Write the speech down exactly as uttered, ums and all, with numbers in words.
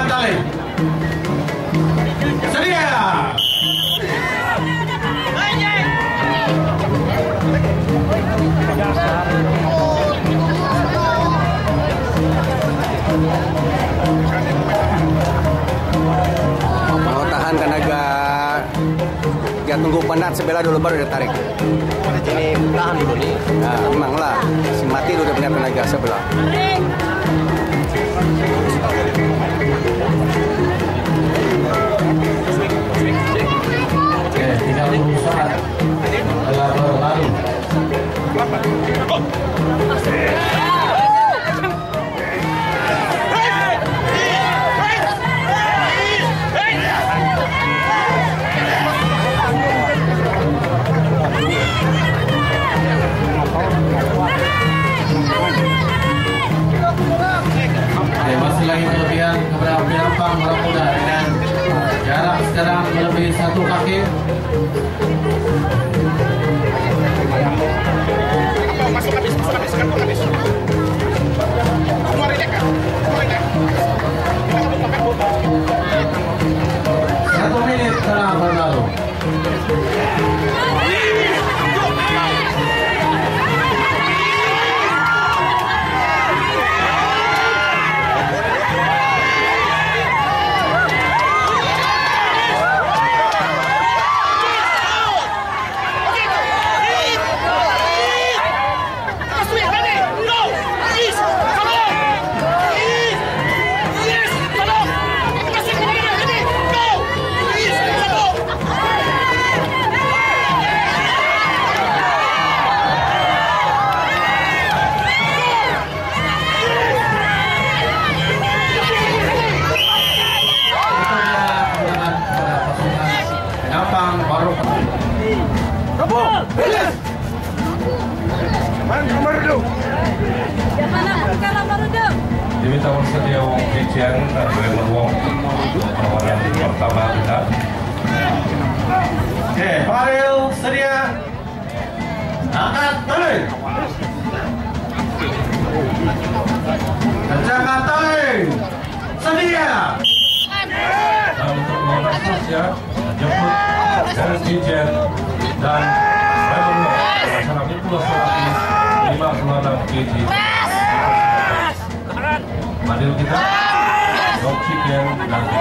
tali. Sedia. Mau tahan kan agak ya tunggu penat sebelah dulu baru ditarik. Ini tahan dulu nih. Nah, memang lah si mati udah punya tenaga sebelah. Oke, tinggal berusaha adalah berlari. Oke, masih lagi kelebihan kepada Penampang Baraccudas dengan jarak sekarang melebihi satu kaki. Masuk habis, masuk habis, kan habis. Keluarin ya, Kak. Keluarin ya. Satu menit telah berlalu. Penampang Baraccudas. Marudu. Diminta bersedia wong kincian dan bener wong perlawanan pertama kita. Oke, Farel sedia. Angkat tali. Kencangkan tali. Sedia. Dan untuk melawan ya, jemput garis kincian dan bener wong masalah pulau seratus lima puluh enam kilogram. Madil kita, dog chicken dan